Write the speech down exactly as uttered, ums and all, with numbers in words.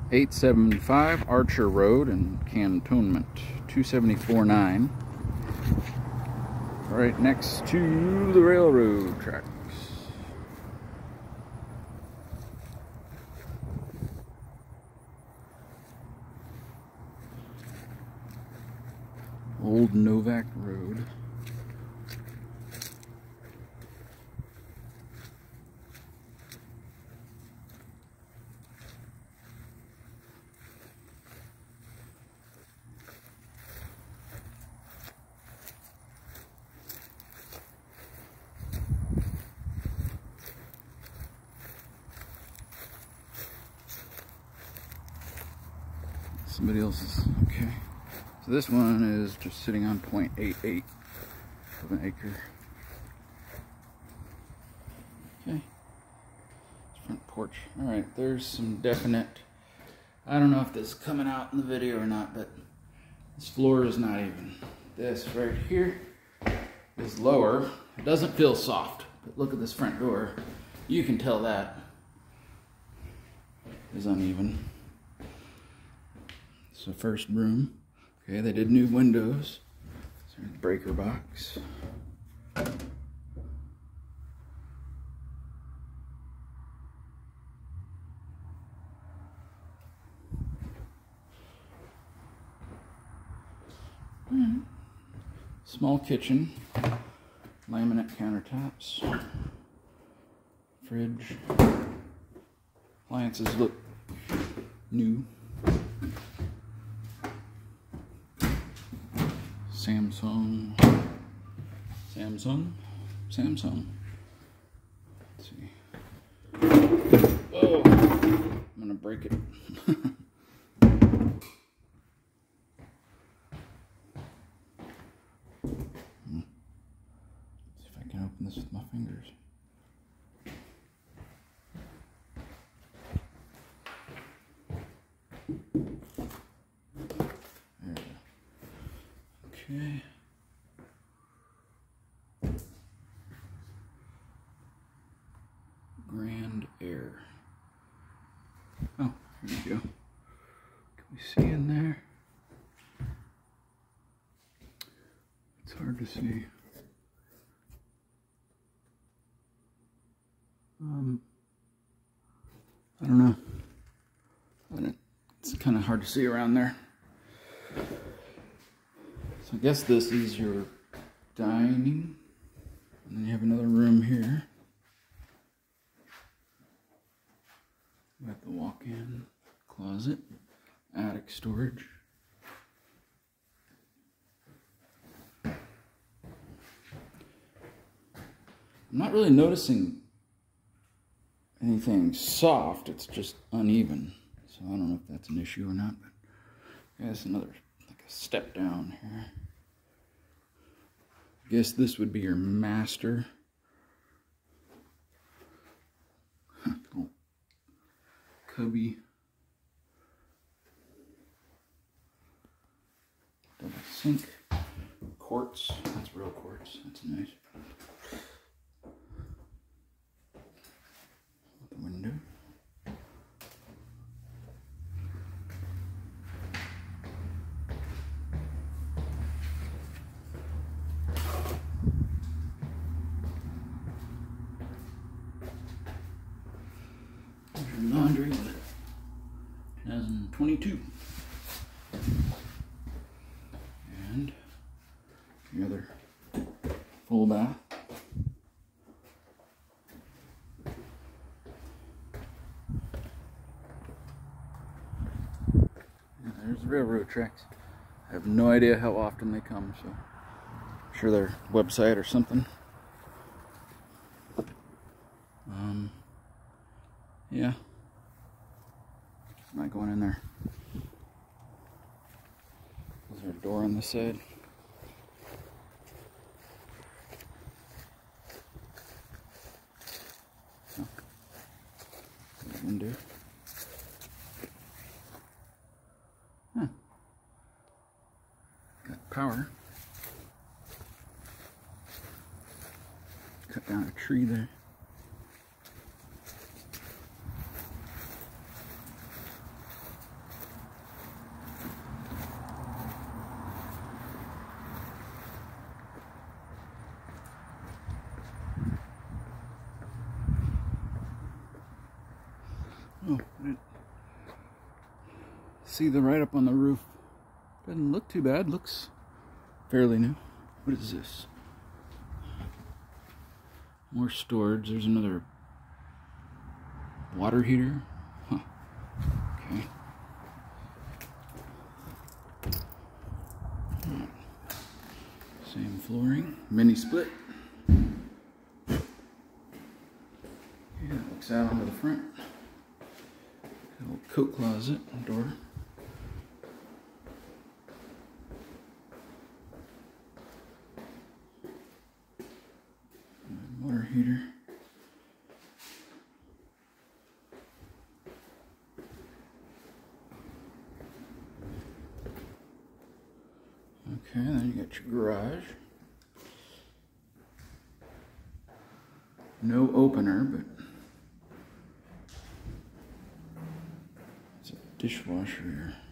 eight seventy-five Archer Road in Cantonment, two seventy-four nine. Right next to the railroad tracks. Old Novak Road. Somebody else's, okay. So this one is just sitting on point eight eight of an acre. Okay. Front porch. Alright, there's some definite, I don't know if this is coming out in the video or not, but this floor is not even. This right here is lower. It doesn't feel soft, but look at this front door. You can tell that is uneven. It's the first room. Okay, they did new windows. There's the breaker box. Right. Small kitchen, laminate countertops, fridge. Appliances look new. Samsung, Samsung, Samsung. Let's see. Oh, I'm gonna break it. See if I can open this with my fingers. Okay. Grand Air. Oh, here we go. Can we see in there? It's hard to see. Um, I don't know. I don't, it's kind of hard to see around there. So I guess this is your dining, and then you have another room here. You have the walk-in closet, attic storage. I'm not really noticing anything soft, it's just uneven. So I don't know if that's an issue or not, but I guess another like a step down here. I guess this would be your master. Little cubby. Double sink. Quartz. That's real quartz. That's nice. The window. Laundry with twenty twenty-two. And the other full bath. And there's the railroad tracks. I have no idea how often they come, so I'm sure their website or something. Um, yeah. Not going in there. Is there a door on this side? No. Window. Huh. Got power. Cut down a tree there. Oh, I didn't see the write up on the roof. Doesn't look too bad. Looks fairly new. What is this? More storage. There's another water heater. Huh. Okay. Right. Same flooring. Mini split. Yeah, it looks out onto the front. Little coat closet door. Water heater. Okay, then you got your garage. No opener, but it's a dishwasher here.